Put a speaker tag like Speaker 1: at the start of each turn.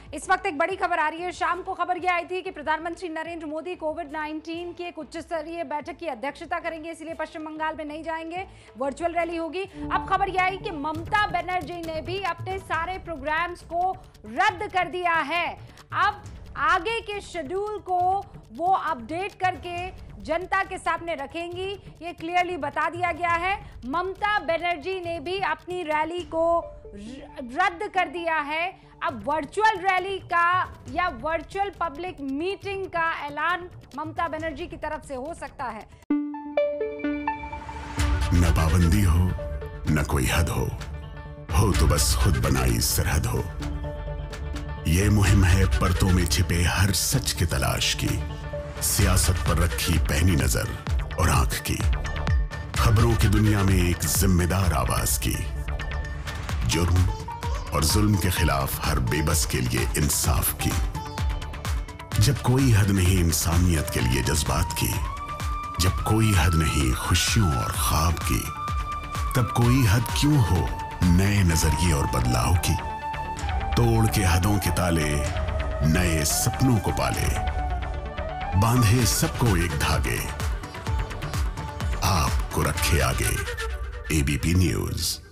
Speaker 1: इस वक्त एक बड़ी खबर आ रही है। शाम को खबर यह आई थी कि प्रधानमंत्री नरेंद्र मोदी कोविड-19 की एक उच्च स्तरीय बैठक की अध्यक्षता करेंगे, इसलिए पश्चिम बंगाल में नहीं जाएंगे, वर्चुअल रैली होगी। अब खबर यह आई कि ममता बनर्जी ने भी अपने सारे प्रोग्राम्स को रद्द कर दिया है। अब आगे के शेड्यूल को वो अपडेट करके जनता के सामने रखेंगी, ये क्लियरली बता दिया गया है। ममता बनर्जी ने भी अपनी रैली को रद्द कर दिया है। अब वर्चुअल रैली का या वर्चुअल पब्लिक मीटिंग का ऐलान ममता बनर्जी की तरफ से हो सकता है।
Speaker 2: न पाबंदी हो न कोई हद हो तो बस खुद बनाई सरहद हो। ये मुहिम है परतों में छिपे हर सच की तलाश की, सियासत पर रखी पैनी नजर और आंख की, खबरों की दुनिया में एक जिम्मेदार आवाज की, जुर्म और जुल्म के खिलाफ हर बेबस के लिए इंसाफ की। जब कोई हद नहीं इंसानियत के लिए जज्बात की, जब कोई हद नहीं खुशियों और ख्वाब की, तब कोई हद क्यों हो नए नजरिए और बदलाव की। तोड़ के हदों के ताले नए सपनों को पाले, बांधे सबको एक धागे, आपको रखे आगे। ABP news.